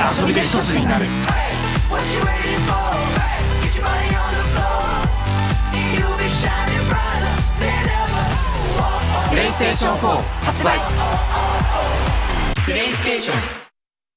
遊びで一つになる。PlayStation 4発売。PlayStation